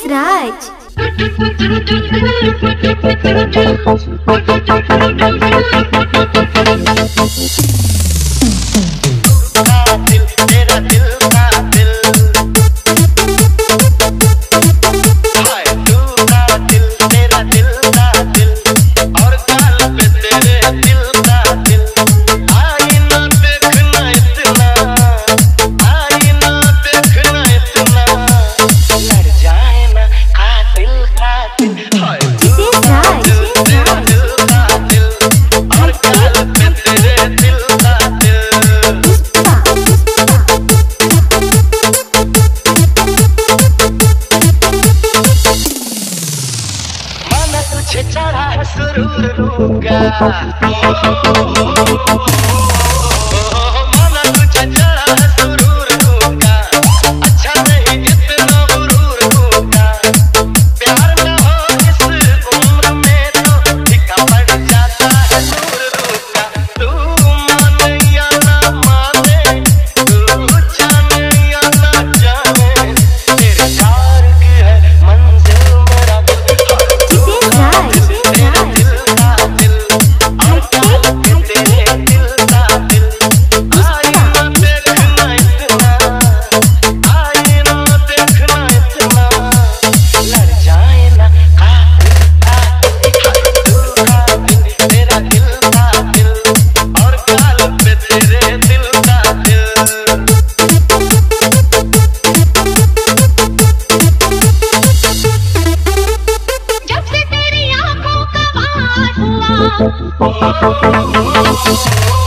Raj. चढ़ा सुरूर रूगा माना तुझे चढ़ा सुरूर रूगा अच्छा नहीं जितना गुरूर होगा प्यार न हो इस उम्र में तो फीका पड़ जाता है दूर रूगा तू माने या ना माने तू जाने या ना जाने तेरे प्यार की है मंजिल मेरा Oh